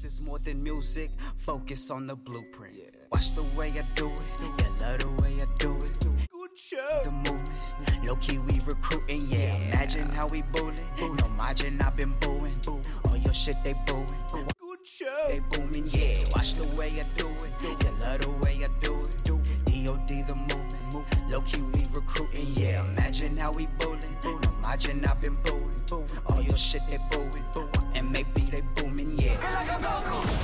is more than music, focus on the blueprint. Watch the way I do it, yeah, love the way I do it. Good show. The movement, low-key we recruiting, yeah. Imagine how we booling, no margin, I've been booing. All your shit they booing. Good show. They booming, yeah. Watch the way I do it, yeah, love the way I do it. D.O.D. the movement, low-key we recruiting, yeah. Imagine how we booling, no margin, I've been booing. All your shit they booing, and maybe they booming, yeah. Feel like I'm Goku.